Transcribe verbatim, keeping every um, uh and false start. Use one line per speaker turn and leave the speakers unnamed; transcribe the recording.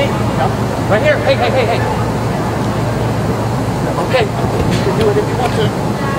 Hey, no. Right here. Hey, hey, hey, hey. Okay. You can do it if you want to.